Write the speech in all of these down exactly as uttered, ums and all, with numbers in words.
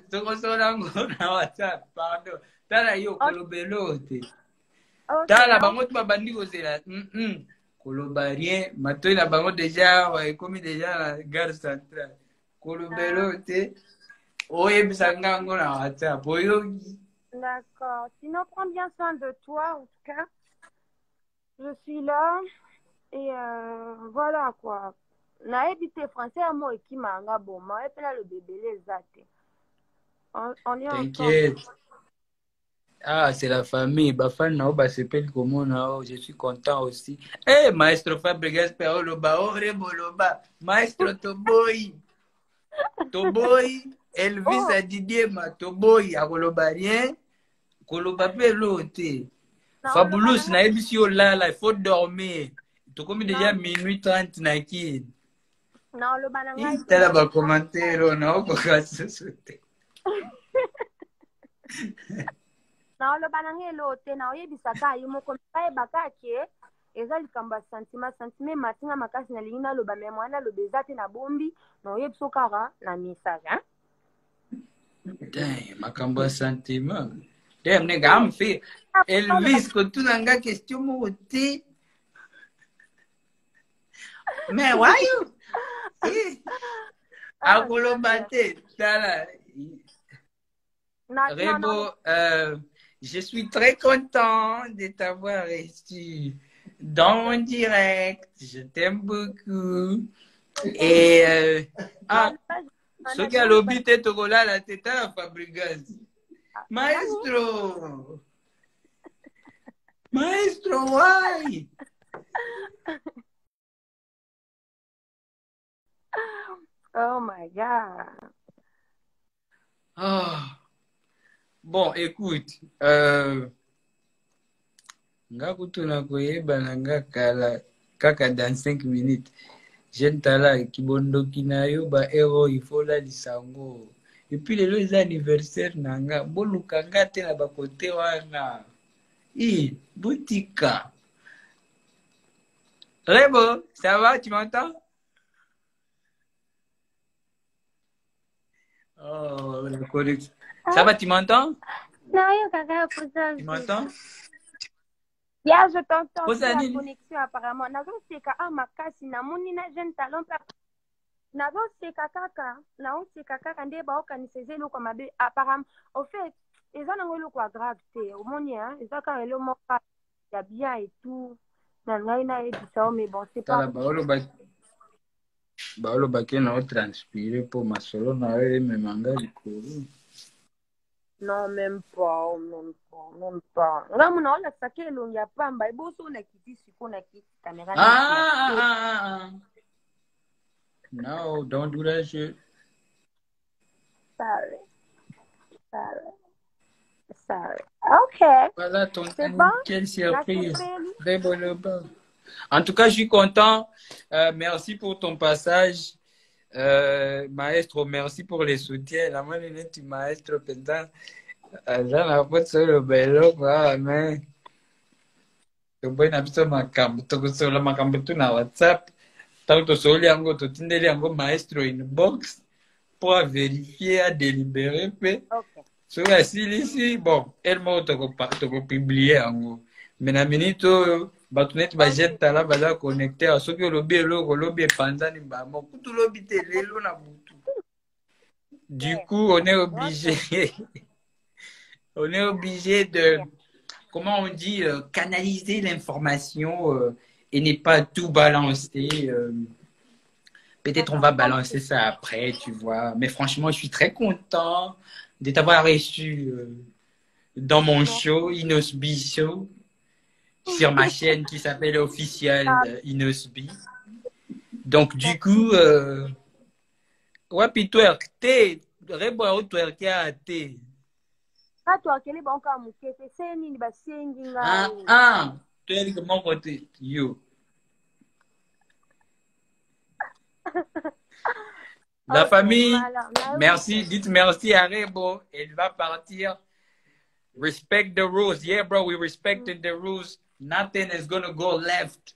tokosola ngo na WhatsApp, pardon. Tala yo kolobelo te. Tala bango tu babandi kozela. Mhm. Koloba rien, matoi na bango déjà wa ekomi déjà la gare centrale. Kolobelo te. Oyebisa ngango na WhatsApp. Oyoki. D'accord. Sinon, prends bien soin de toi, en tout cas. Je suis là. Et euh, voilà, quoi. Naebi te français à moi qui m'a nga bon. Ma et là le bébé les athées. On, on est ensemble. T'inquiète. Ah, c'est la famille. Bafan nao basepeli komo nao. Je suis content aussi. Eh, hey, maestro Fabregas Pero Loba. Oh, Rebo Loba. Maestro Toboy. Toboy. Elvis Oh. Adidier ma Toboy. Akoloba rien. Koloba pe l'autre. Non, Fabulous le na ebisi yo lala. Il faut dormir. Tu comme déjà minuit trente na ki. Non, le bananga. Il t'a ba commentaire na okokasa sote. Non, le bananga l'autre na oyebisa ka yimo ko ba baka ke eza likambo ya sentiment sentiment matinga makasi na lingina loba me mwana lo bezate na bombi na oyebiso kaka na message hein. Damn, makambo ya sentiment. Damn, nigga, I'm feel Elvis ko tu nanga question mo ti. Man, why you? Akolo bate, tala. Rebo, euh, je suis très content de t'avoir reçu dans mon direct. Je t'aime beaucoup. Et euh, ah, ce qui a l'obité Togola la tête à la Fabregas. Maestro! Maestro, why? Oh my God. Oh. Bon, écoute, euh, nga kutuna koyeba na nga kala kaka dans cinq minutes. Jeune tala kibondoki na yo ba hero ifola lisango. Et puis lelo eza anniversaire na nga, boluka nga te na bakote wana. I, boutika. Rebo, ça va, tu m'entends? Oh, la connexion. Ça va, tu m'entends? Non, kaka, posa. Tu m'entends? Ya, je t'entends. Posa La nini? connexion apparemment. Nazo seka ah makasi na moni na jeune talent pa. Nazo seka kaka, na on seka kaka nde ba okaniseze lo kwa mabe apparemment. Au fait, eza nango lo kwa grave te. Au moni hein, eza ka lo moka ya bien et tout. Na ngai na e bisa mais bon, c'est pas. Baolo ba baolo ba ke na o transpirer pour masolo na e me manga likolo. Non, même pas, même pas, même pas. Ngamu na ola sake lo ya pamba, iboso na kiti siko na kiti caméra. Ah, ah, ah, ah. No, don't do that shit. Sorry. Sorry. Sorry. Okay. Voilà ton C'est bon? quelle surprise. Très bon bon. En tout cas, je suis content. Euh, merci pour ton passage. Euh, maestro, merci pour les soutiens. La main tu maestro pendant là la faute sur le bello quoi mais tu peux na biso makambo to so la makambo tu na WhatsApp tant to so liango to tindeli yango maestro inbox pour vérifier à délibérer pe okay. So la ici bon elle m'a to to publier yango mais na minute batunet ba jeta la ba connecter à ce que le bello ko lobi panza ni ba mo kutu lobi te lelo na butu. Du coup on est obligé on est obligé de, comment on dit, euh, canaliser l'information euh, et n'est pas tout balancer. Euh, Peut-être on va balancer ça après, tu vois. Mais franchement, je suis très content de t'avoir reçu euh, dans mon show, Inosbi Show, sur ma chaîne qui s'appelle Official Inosbi. Donc, du coup, euh, wapi twerk, te, rebo au twerk ya te. Ah, ah, ah, tu es de mon côté, you. La okay, famille, merci, dites merci à Rebo. Elle va partir. Respect the rules. Yeah, bro, we respected the rules. Nothing is gonna go left.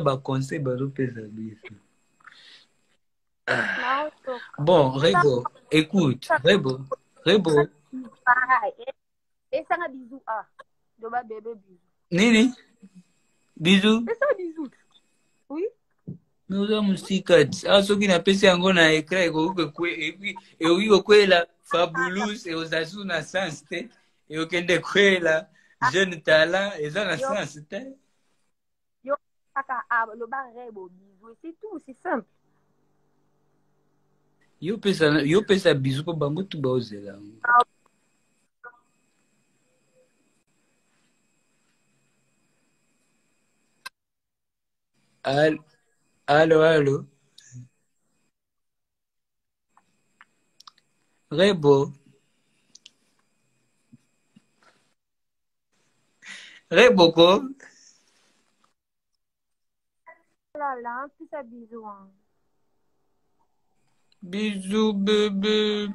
Bon, Rebo, écoute, Rebo, Rebo, Pareil. Et ça, un bisou. Ah, de ma bébé bisou. Nini, bisous. Et ça, un bisou. Oui. Nous avons six quatre. Ah, ceux qui n'ont pas fait un gon à écran, et puis, et oui, au quoi là, Fabulous, et aux azous na sens, et au kende quoi là, jeune talent, et ça na sens, Yo, kaka, ah, le bar Rebo bisou. C'est tout, c'est simple. Yo pesa, yo pesa bisou pour bango tout bas là. Allô, allô, allô. Rebo. Rebo ko. Là, là, plus ça bisou. Hein. Bisous, bébé.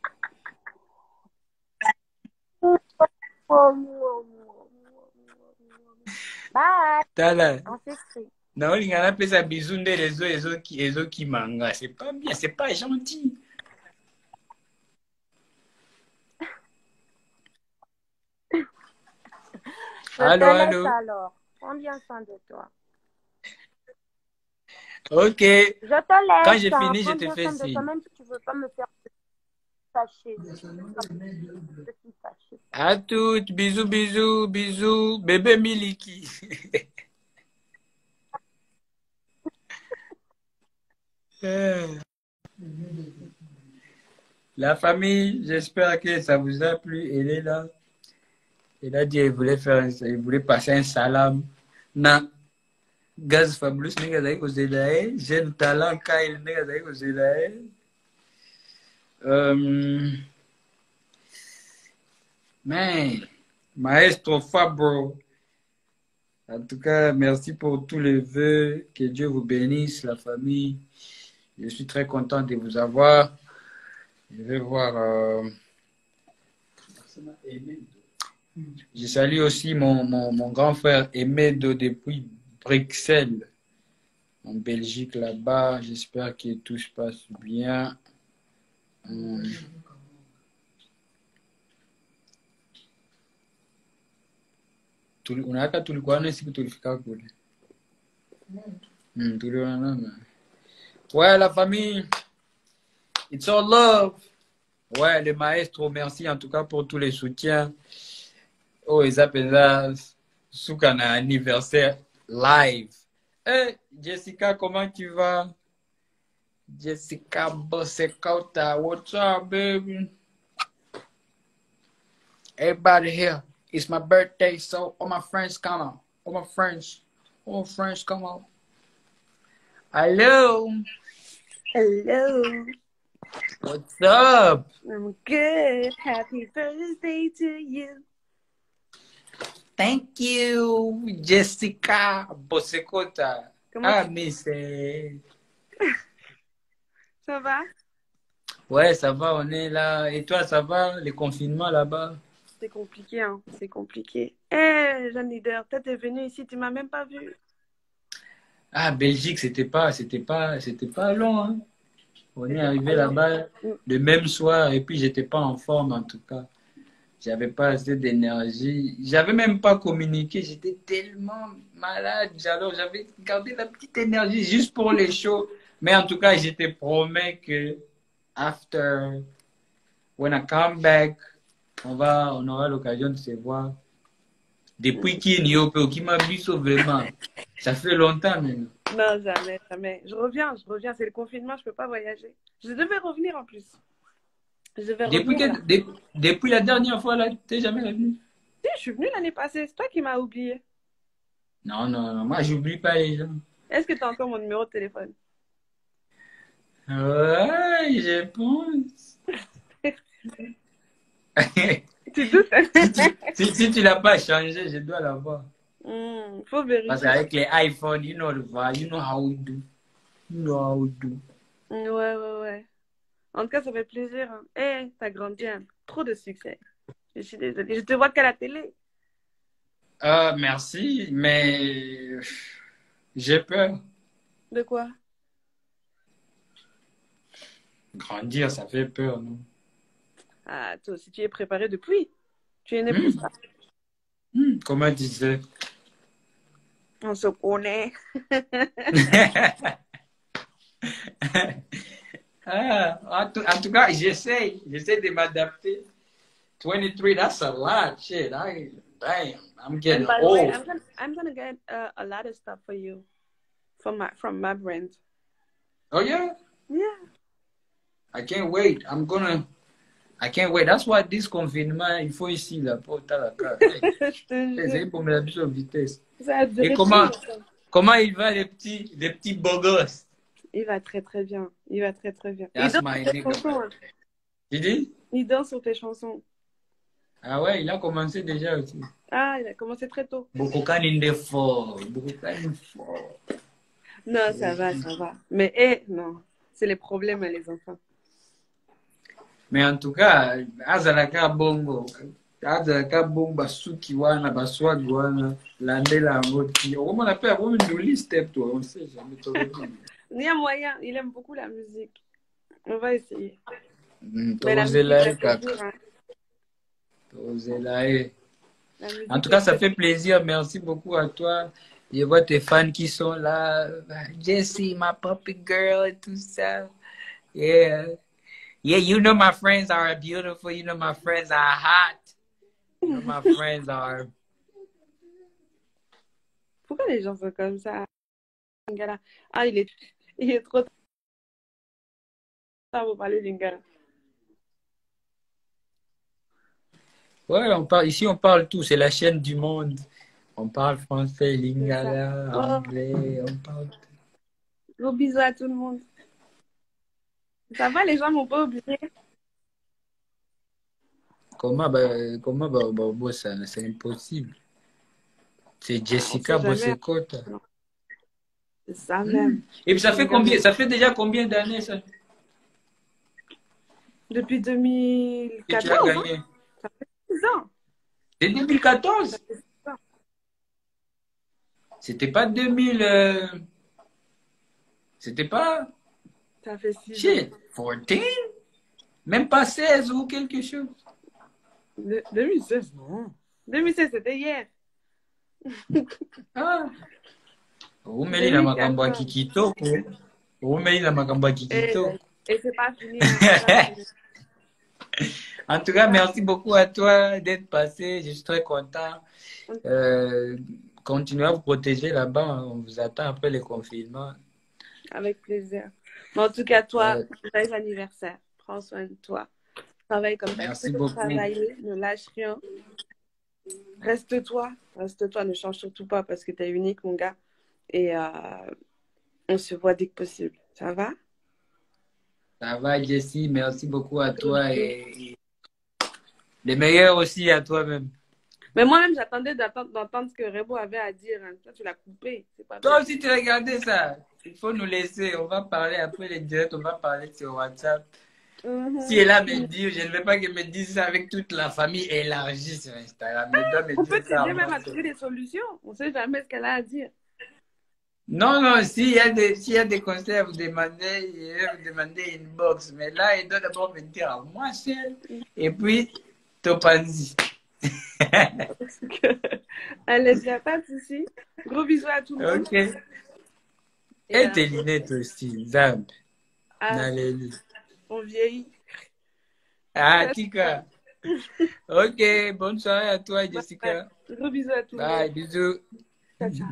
Bye. Tala. On s'écrit. Non, il y a pesa bisous de les autres, les autres qui, les autres qui manga. C'est pas bien, c'est pas gentil. Je Allô, te laisse allô. alors. Prends bien soin de toi. Ok. Je te Quand laisse. j'ai Hein. fini, je Prends te bien fais soin de toi, signe. même si tu veux pas me faire fâcher. Je suis fâchée. À toutes. Bisous, bisous, bisous. Bébé Miliki. La famille, j'espère que ça vous a plu. Elle est là. Elle a dit qu'elle voulait faire, un- elle voulait passer un salam. Non. Gaz Fabulous nigga zai kuzidae, jeune talent Kyle nigga zai kuzidae. Euh, man, Maestro Fabro. En tout cas, merci pour tous les vœux. Que Dieu vous bénisse, la famille. Je suis très content de vous avoir. Je vais voir. Euh... Je salue aussi mon, mon, mon grand frère Emedo depuis Bruxelles, en Belgique là-bas. J'espère que tout se passe bien. Hum. Unaweka tulikuwa na siku tulifika kule. Mm, tuliona. Ouais, la famille, it's all love. Ouais, le maestro, merci en tout cas pour tous les soutiens. Oh, ils appellent ça Soukana anniversaire live. Hey, Jessica, comment tu vas? Jessica Bossekota, what's up, baby? Everybody here. It's my birthday, so all my friends come out. All my friends, all my friends come out. Hello. Hello. What's up? I'm good. Happy birthday to you. Thank you, Jessica Bossekota. Comment Ah, tu... Miss. euh, Ça va? Ouais, ça va, on est là. Et toi, ça va? Les confinements là-bas? C'est compliqué, hein. C'est compliqué. Eh, hey, Jeanne Leader, toi, t'es venue ici, tu m'as même pas vu. Ah, Belgique, c'était pas, c'était pas, c'était pas long, hein. On est C'était arrivé pas long. là-bas le même soir et puis j'étais pas en forme en tout cas. J'avais pas assez d'énergie. J'avais même pas communiqué. J'étais tellement malade. Alors j'avais gardé la petite énergie juste pour les shows. Mais en tout cas, je te promets que after, when I come back, on va, on aura l'occasion de se voir. Depuis qu'il n'y a qui m'a vu vraiment. Ça fait longtemps maintenant. Non, jamais, jamais. Je reviens, je reviens. C'est le confinement, je peux pas voyager. Je devais revenir en plus. Je vais Depuis, revenir là. que, de, depuis la dernière fois, là, tu n'es jamais revenu? Si, je suis venue l'année passée. C'est toi qui m'as oublié. Non, non, non. Moi, j'oublie pas les gens. Est-ce que tu as encore mon numéro de téléphone? Ouais, je pense. Tu doutes? si tu, si, si tu l'as pas changé, je dois l'avoir. Hmm, faut vérifier. Parce qu'avec les iPhones, you know the vibe, you know how we do. You know how we do. Ouais, ouais, ouais. En tout cas, ça fait plaisir. Hein. Eh, hey, t'as grandi. Hein. Trop de succès. Je suis désolée. Je te vois qu'à la télé. Ah, merci, mais j'ai peur. De quoi? Grandir, ça fait peur, non? Ah, toi aussi, tu es préparé depuis. Tu es né pour Hmm. ça. Hmm. Comment tu sais? On se connaît. Ah, en, tout, en tout cas, j'essaie. J'essaie de m'adapter. twenty-three, that's a lot. Shit, I, damn, I'm getting And by the way, old. I'm gonna I'm gonna get uh, a lot of stuff for you from my from my brand. Oh, yeah? Yeah. I can't wait. I'm gonna... I can't wait. That's why this confinement, il faut ici, là, pour t'as la carte. Je te C'est jure. pour me la mise en vitesse. Ça a Et duré comment, très longtemps. comment il va, les petits, les petits beaux gosses? Il va très très bien. Il va très très bien. Il That's danse my sur tes nigga. chansons. Hein. Tu dis? Il danse sur tes chansons. Ah ouais, il a commencé déjà aussi. Ah, il a commencé très tôt. Beaucoup de fort. Beaucoup de fort. Non, ça va, ça va. Mais eh, non. C'est les problèmes, hein, les enfants. Mais en tout cas, azalaka bongo. Azalaka bongo basuki wana, baswagi wana, landela ngoti. On appelle un joli step, toi. On sait jamais. Il y a moyen. Il aime beaucoup la musique. On va essayer. Mm, Mais la musique, Tozelae, ça fait kaka. dur, hein. Tozelae. La musique, En tout cas, ça c'est- fait plaisir. Merci beaucoup à toi. Je vois tes fans qui sont là. Jessie, ma puppy girl et tout ça. Yeah. Yeah, you know my friends are beautiful. You know my friends are hot. You know my friends are... Pourquoi les gens sont comme ça? Lingala. Ah, il est, il est trop tard pour parler lingala. Ouais, on parle, ici on parle tout. C'est la chaîne du monde. On parle français, lingala, Oh. anglais, on parle tout. Gros bisous à tout le monde. Ça va, les gens m'ont pas oublié. Comment, bah, comment, bah, bah, bah, ça, c'est impossible. C'est Jessica On sait jamais. Bossekota. C'est ça même. Et puis ça fait combien, ça fait déjà combien d'années ça Depuis que tu as deux mille quatorze, hein? gagné? Ça fait six ans. C'est deux mille quatorze? Ça fait six ans. C'était pas deux mille... euh, C'était pas... Ça fait six ans. Shit, quatorze? Même pas seize ou quelque chose? De- deux mille seize, non. deux mille seize, c'était hier. Ah. Umeli na makambo ya kikitoko. Umeli na makambo ya Et, kikitoko. et c'est pas fini. Hein, c'est pas fini. En tout cas, merci beaucoup à toi d'être passé. Je suis très content. Euh, continuez à vous protéger là-bas. On vous attend après le confinement. Avec plaisir. Mais en tout cas, toi, Ouais. joyeux anniversaire. Prends soin de toi. Travaille comme tu as Merci toujours beaucoup. travaillé. Ne lâche rien. Reste toi. Reste toi. Ne change surtout pas parce que tu es unique, mon gars. Et euh, on se voit dès que possible. Ça va? Ça va, Jessie. Merci beaucoup à toi et, et les meilleurs aussi à toi-même. Mais moi-même, j'attendais d'attendre- d'entendre ce que Rebo avait à dire. Hein. Toi, tu l'as coupé. C'est pas Toi vrai. aussi, tu regardais ça. Il faut nous laisser. On va parler après les directs. On va parler sur WhatsApp. Mhm. Si elle a me dire, je ne veux pas qu'elle me dise ça avec toute la famille élargie sur Instagram. Elle doit me On peut dire ça. t'aider même à moi. trouver des solutions. On sait jamais ce qu'elle a à dire. Non, non, s'il y a des, s'il y a des conseils à vous demander, je vais vous demander une box. Mais là, elle doit d'abord me dire à moi seul. Et puis, Topanzi. Allez, il n'y a pas de souci. Gros bisous à tout le monde. Ok. Et tes lunettes aussi, Zab. Ah, Naléli. on vieillit. Ah, Tika. Ok, bonne soirée à toi, Jessica. Gros bisous à tout le Bye, monde. bisous. Ciao, ciao.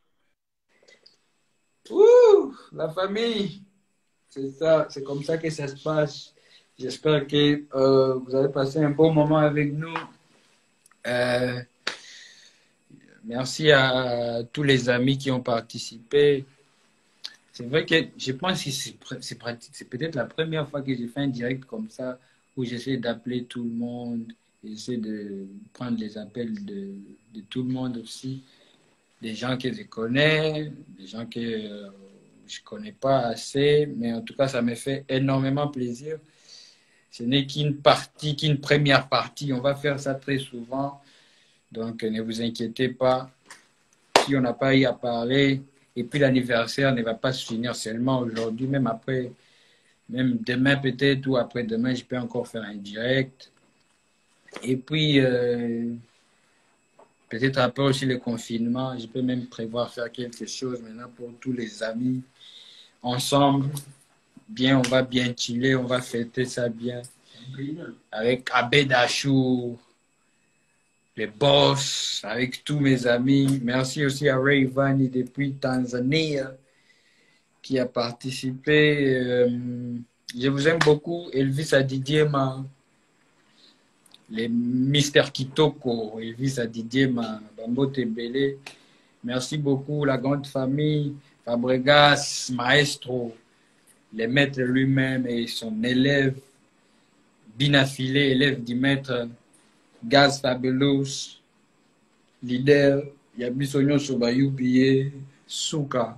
Ouh, la famille. C'est ça, c'est comme ça que ça se passe. J'espère que euh, vous avez passé un bon moment avec nous. Euh, merci à tous les amis qui ont participé. C'est vrai que je pense que c'est pr- c'est pratique. C'est peut-être la première fois que j'ai fait un direct comme ça où j'essaie d'appeler tout le monde. J'essaie de prendre les appels de, de tout le monde aussi. Des gens que je connais, des gens que euh, je ne connais pas assez. Mais en tout cas, ça me fait énormément plaisir. Ce n'est qu'une partie, qu'une première partie. On va faire ça très souvent. Donc, ne vous inquiétez pas. Si on n'a pas eu à parler, et puis l'anniversaire ne va pas se finir seulement aujourd'hui, même après, Même demain peut-être ou après-demain, je peux encore faire un direct. Et puis, euh, peut-être après aussi le confinement, je peux même prévoir faire quelque chose maintenant pour tous les amis. Ensemble, bien, on va bien chiller, on va fêter ça bien. Avec Abed Achour, les boss, avec tous mes amis. Merci aussi à Ray Vani depuis Tanzanie qui a participé. Euh, je vous aime beaucoup. Elvis Adidiema, les Mister Kitoko, Elvis Adidiema, Bambo Tebele. Merci beaucoup, la grande famille, Fabregas, Maestro, les maîtres lui-même et son élève, Binafilé, élève du maître, Gaz Fabulous, leader, Yabisonyo Sobayubiye, Souka,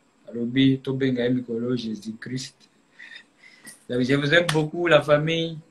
Alobi, Tobenga Mikolo, Jésus-Christ. Je vous aime beaucoup, la famille.